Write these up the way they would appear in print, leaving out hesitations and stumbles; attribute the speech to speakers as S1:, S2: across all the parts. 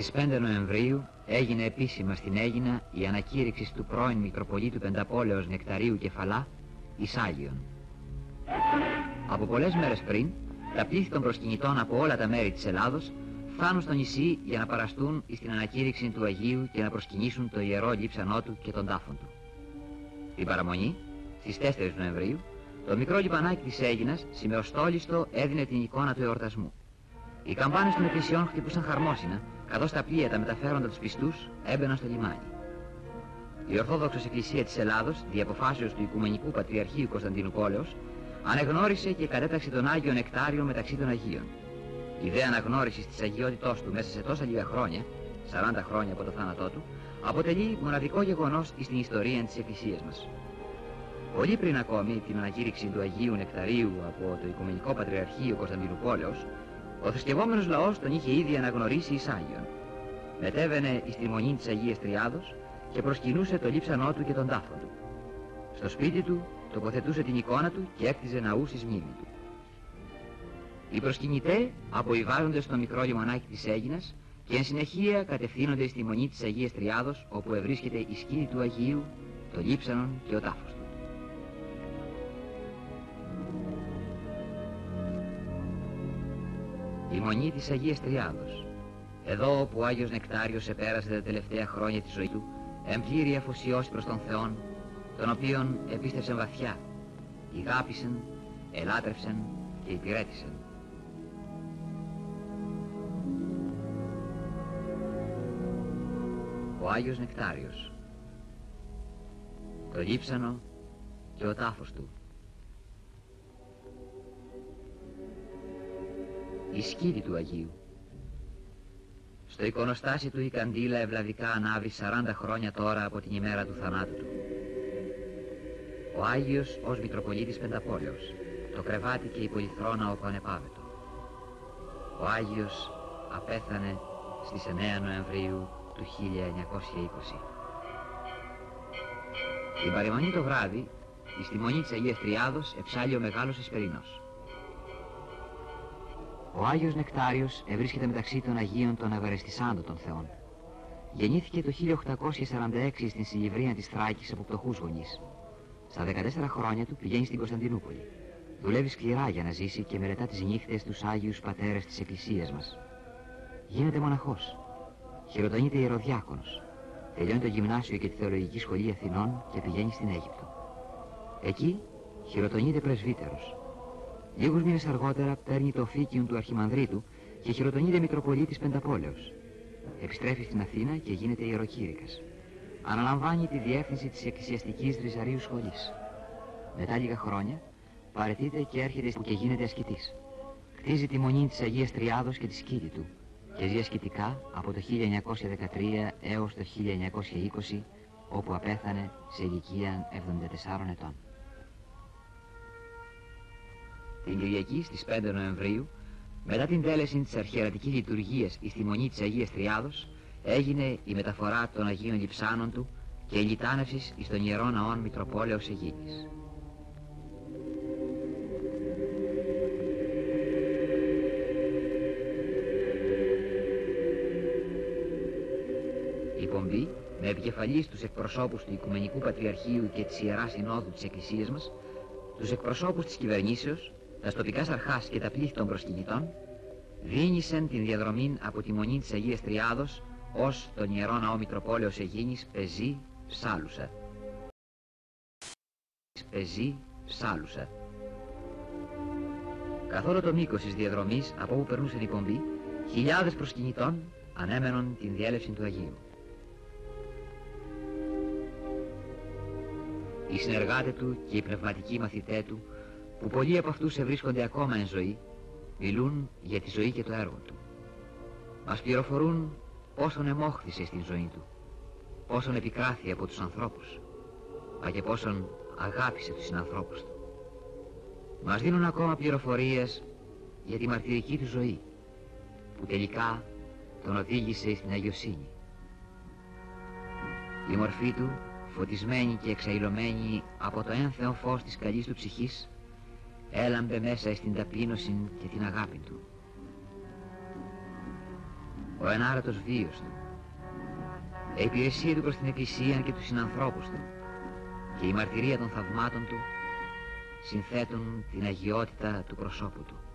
S1: Στις 5 Νοεμβρίου έγινε επίσημα στην Αίγινα η ανακήρυξη του πρώην Μητροπολίτου Πενταπόλεως Νεκταρίου Κεφαλά Ισάγιον. Από πολλές μέρες πριν, τα πλήθη των προσκυνητών από όλα τα μέρη της Ελλάδος φτάνουν στο νησί για να παραστούν στην ανακήρυξη του Αγίου και να προσκυνήσουν το ιερό λείψανό του και τον τάφον του. Την παραμονή, στις 4 Νοεμβρίου, το μικρό λιπανάκι της Αίγινας σημεοστόλιστο έδινε την εικόνα του εορτασμού. Οι καμπάνες των εκκλησιών χτυπούσαν χαρμόσυνα, καθώς τα πλοία τα μεταφέροντα τους πιστούς έμπαιναν στο λιμάνι. Η Ορθόδοξος Εκκλησία της Ελλάδος, δι' αποφάσεως του Οικουμενικού Πατριαρχείου Κωνσταντινούπολεως, ανεγνώρισε και κατέταξε τον Άγιο Νεκτάριο μεταξύ των Αγίων. Η ιδέα αναγνώρισης της αγιότητός του μέσα σε τόσα λίγα χρόνια, 40 χρόνια από το θάνατό του, αποτελεί μοναδικό γεγονός στην ιστορία της Εκκλησίας μας. Πολύ πριν ακόμη την ανακήρυξη του Αγίου Νεκταρίου από το Οικουμενικό Πατριαρχείο Κωνσταντινούπολεως, ο θρησκευόμενος λαός τον είχε ήδη αναγνωρίσει εις Άγιον. Μετέβαινε εις τη μονή της Αγίας Τριάδος και προσκυνούσε το λείψανό του και τον τάφον του. Στο σπίτι του τοποθετούσε την εικόνα του και έκτιζε ναούς εις μνήμη του. Οι προσκυνητές αποβιβάζονται στο μικρό λιμανάκι της Αίγινας και εν συνεχεία κατευθύνονται στη μονή της Αγίας Τριάδος, όπου ευρίσκεται η σκήνη του Αγίου, το λείψανον και ο τάφος του. Η μονή της Αγίας Τριάδος, εδώ όπου ο Άγιος Νεκτάριος επέρασε τα τελευταία χρόνια της ζωής του, εμπλήρη αφοσιώσει προς τον Θεόν, τον οποίον επίστευσαν βαθιά, ηγάπησαν, ελάτρευσαν και υπηρέτησαν. Ο Άγιος Νεκτάριος, το λείψανο και ο τάφος του. Η σκήνη του Αγίου. Στο εικονοστάσι του η καντήλα ευλαβικά ανάβει 40 χρόνια τώρα από την ημέρα του θανάτου του. Ο Άγιος ως Μητροπολίτης Πενταπόλεως, το κρεβάτι και η πολυθρόνα όπου ανεπάβετο. Ο Άγιος απέθανε στις 9 Νοεμβρίου του 1920. Την παρεμονή το βράδυ, στη μονή της Αγίας Τριάδος εψάλλει ο μεγάλος Εσπερινός. Ο Άγιος Νεκτάριος ευρίσκεται μεταξύ των Αγίων των Ευαρεστησάντων των Θεών. Γεννήθηκε το 1846 στην Σιλιβρία της Θράκης από πτωχούς γονείς. Στα 14 χρόνια του πηγαίνει στην Κωνσταντινούπολη. Δουλεύει σκληρά για να ζήσει και μελετά τις νύχτες τους Άγιους Πατέρες της Εκκλησίας μας. Γίνεται μοναχός. Χειροτονείται ιεροδιάκονος. Τελειώνει το γυμνάσιο και τη θεολογική σχολή Αθηνών και πηγαίνει στην Αίγυπτο. Εκεί χειροτονείται πρεσβύτερος. Λίγους μήνες αργότερα παίρνει το φύκιον του Αρχιμανδρίτου και χειροτονείται Μητροπολίτης Πενταπόλεως. Επιστρέφει στην Αθήνα και γίνεται ιεροκήρυκας. Αναλαμβάνει τη διεύθυνση της εκκλησιαστικής Ριζαρίου σχολής. Μετά λίγα χρόνια παραιτείται και έρχεται και γίνεται ασκητής. Κτίζει τη μονή της Αγίας Τριάδος και τη σκήτη του και ζει ασκητικά από το 1913 έως το 1920, όπου απέθανε σε ηλικία 74 ετών. Την Κυριακή στις 5 Νοεμβρίου, μετά την τέλεση της αρχιερατικής λειτουργίας στη μονή της Αγίας Τριάδος, έγινε η μεταφορά των Αγίων Λειψάνων του και η λιτάνευση εις τον Ιερό Ναόν Μητροπόλεως Αιγίνης. Η πομπή, με επικεφαλής τους εκπροσώπους του Οικουμενικού Πατριαρχείου και της Ιεράς Συνόδου της Εκκλησίας μας, τους εκπροσώπους της κυβερνήσεως, τα τοπικά αρχάς και τα πλήθη των προσκυνητών, διήνυσαν την διαδρομή από τη μονή της Αγίας Τριάδος ως τον Ιερό Ναό Μητροπόλεως Αιγίνης Πεζή Ψάλουσα. Πεζή Ψάλουσα. Καθ' όλο το μήκος της διαδρομής από όπου περνούσε η πομπή, χιλιάδες προσκυνητών ανέμενον την διέλευση του Αγίου. Οι συνεργάτες του και οι πνευματικοί μαθητές του, που πολλοί από αυτούς ευρίσκονται ακόμα εν ζωή, μιλούν για τη ζωή και το έργο του. Μας πληροφορούν πόσον εμόχθησε στην ζωή του, πόσον επικράθη από τους ανθρώπους, μα και πόσον αγάπησε τους συνανθρώπους του. Μας δίνουν ακόμα πληροφορίες για τη μαρτυρική του ζωή, που τελικά τον οδήγησε στην αγιοσύνη. Η μορφή του, φωτισμένη και εξαϊλωμένη από το ένθεο φως της καλής του ψυχής, έλαμπε μέσα στην ταπείνωση και την αγάπη του. ο ενάρετος βίος του, η υπηρεσία του προς την Εκκλησία και τους συνανθρώπους του και η μαρτυρία των θαυμάτων του συνθέτουν την αγιότητα του προσώπου του.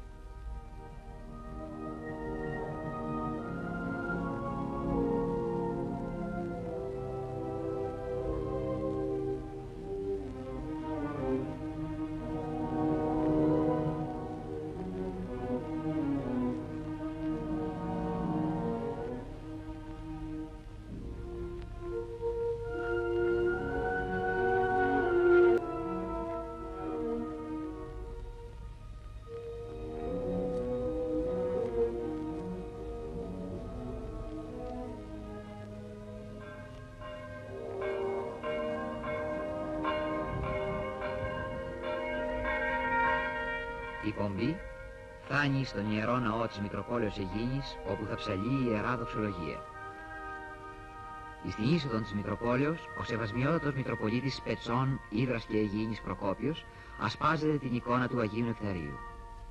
S1: Η πομπή φτάνει στον Ιερό Ναό της Μητροπόλεως Αιγίνης, όπου θα ψαλεί η Ιερά Δοξολογία. Στην είσοδο της Μητροπόλεως, ο Σεβασμιότατος Μητροπολίτης Πετσών, Ύδρας και Αιγίνης Προκόπιος ασπάζεται την εικόνα του Αγίου Νεκταρίου.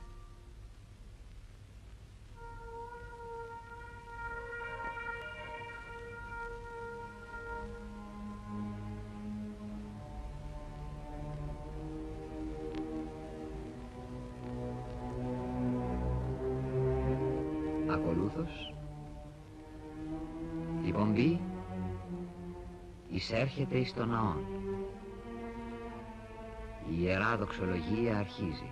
S1: Ακολούθως, η πομπή εισέρχεται εις τον ναό. Η Ιερά Δοξολογία αρχίζει.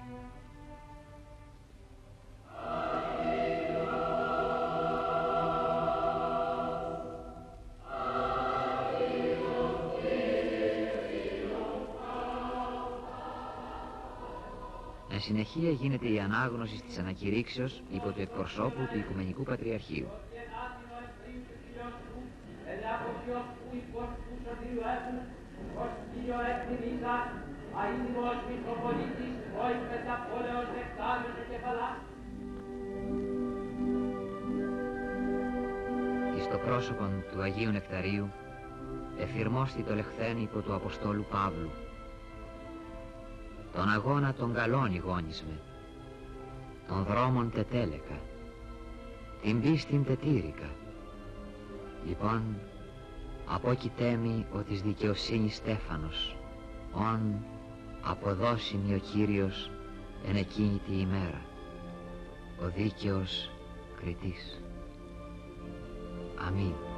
S1: Εν συνεχεία γίνεται η ανάγνωση της ανακηρύξεως υπό του εκπροσώπου του Οικουμενικού Πατριαρχείου. Εις το πρόσωπον του Αγίου Νεκταρίου εφηρμόστη το λεχθέν υπό του Αποστόλου Παύλου. Τον αγώνα των καλών ηγόνισμε, των δρόμων τετέλεκα, την πίστην τετήρικα. Λοιπόν, απόκειτέμι ο της δικαιοσύνης στέφανος, ον αποδώσιμη ο Κύριος εν εκείνη τη ημέρα, ο δίκαιος κριτής. Αμήν.